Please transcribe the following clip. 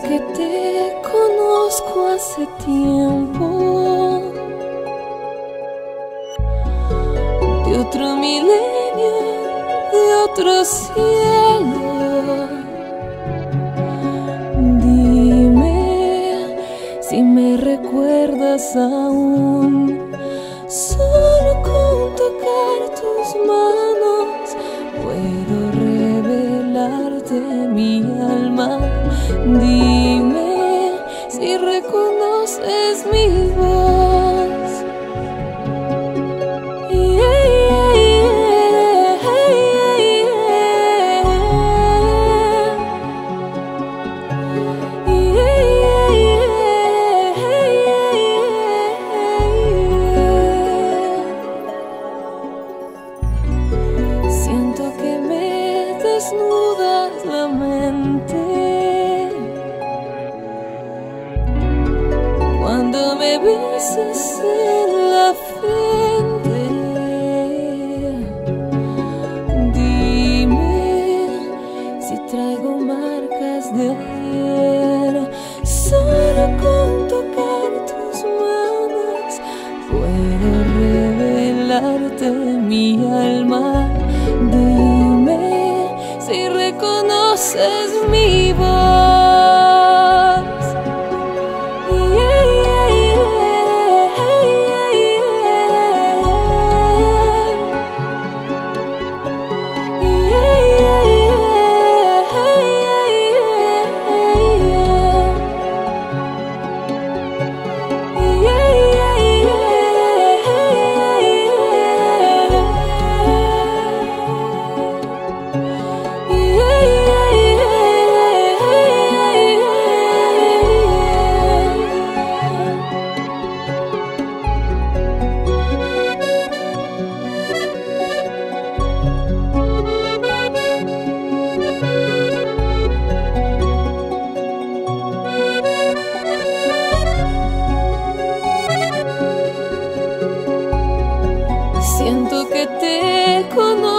que te conozco hace tiempo, de otro milenio, de otro cielo. Dime si me recuerdas aún. Solo con tocar tus manos puedo revelarte mi alma. Dime si reconoces mi voz. Siento que me desnudas la mente cuando me besas en la frente. Dime si traigo marcas de ayer. Solo con tocar tus manos puedo revelarte mi alma. Dime si reconoces mi voz. Siento que te conozco